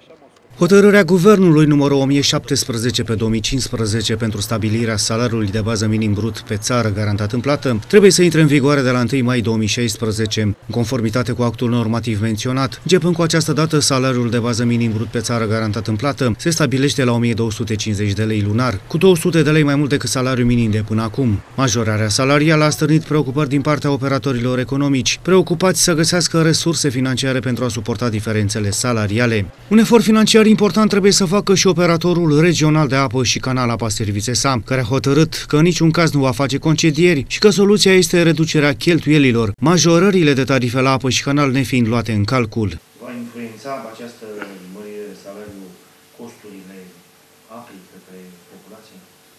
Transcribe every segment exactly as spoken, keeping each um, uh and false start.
Hotărârea Guvernului numărul o mie șaptesprezece pe două mii cincisprezece pentru stabilirea salariului de bază minim brut pe țară garantat în plată trebuie să intre în vigoare de la întâi mai două mii șaisprezece. În conformitate cu actul normativ menționat, începând cu această dată, salariul de bază minim brut pe țară garantat în plată se stabilește la o mie două sute cincizeci de lei lunar, cu două sute de lei mai mult decât salariul minim de până acum. Majorarea salarială a stârnit preocupări din partea operatorilor economici, preocupați să găsească resurse financiare pentru a suporta diferențele salariale. Un efort financiar important trebuie să facă și operatorul regional de apă și canal Apa Service S A, care a hotărât că în niciun caz nu va face concedieri și că soluția este reducerea cheltuielilor, majorările de tarife la apă și canal nefiind luate în calcul. Va influența această mărire de salariu costurile apei către populație?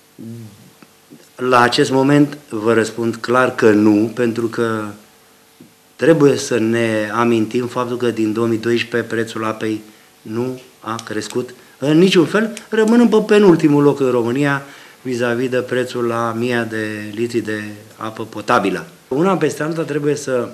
La acest moment vă răspund clar că nu, pentru că trebuie să ne amintim faptul că din două mii doisprezece prețul apei nu a crescut în niciun fel, rămânând pe penultimul loc în România vis-a-vis de prețul la mie de litri de apă potabilă. Una peste alta trebuie să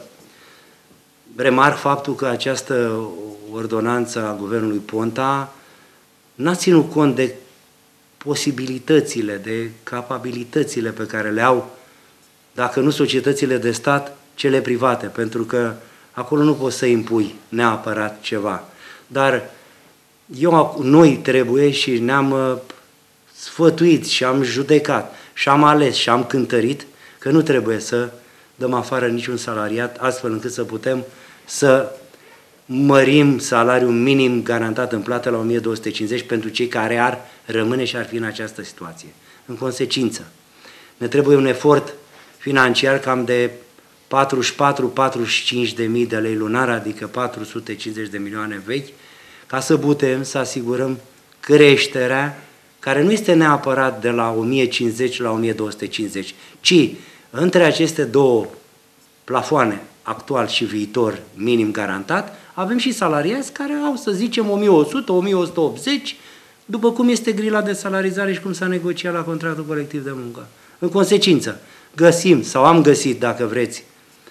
remarc faptul că această ordonanță a guvernului Ponta n-a ținut cont de posibilitățile, de capabilitățile pe care le au, dacă nu societățile de stat, cele private, pentru că acolo nu poți să impui neapărat ceva. Dar eu, noi trebuie și ne-am uh, sfătuit și am judecat și am ales și am cântărit că nu trebuie să dăm afară niciun salariat, astfel încât să putem să mărim salariul minim garantat în plată la o mie două sute cincizeci pentru cei care ar rămâne și ar fi în această situație. În consecință, ne trebuie un efort financiar cam de patruzeci și patru - patruzeci și cinci de mii de lei lunar, adică patru sute cincizeci de milioane vechi, ca să putem să asigurăm creșterea, care nu este neapărat de la o mie cincizeci la o mie două sute cincizeci, ci între aceste două plafoane, actual și viitor minim garantat, avem și salariați care au, să zicem, o mie o sută - o mie o sută optzeci, după cum este grila de salarizare și cum s-a negociat la contractul colectiv de muncă. În consecință, găsim, sau am găsit, dacă vreți,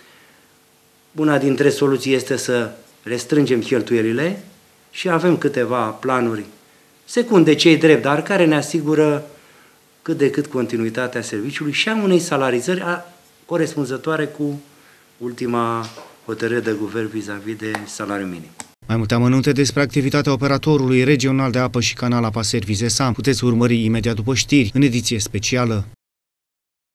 una dintre soluții este să restrângem cheltuielile și avem câteva planuri secunde, cei drept, dar care ne asigură cât de cât continuitatea serviciului și a unei salarizări corespunzătoare cu ultima hotărâre de guvern vis-a-vis de salariul minim. Mai multe amănunte despre activitatea operatorului regional de apă și canal Apa Service S A puteți urmări imediat după știri, în ediție specială.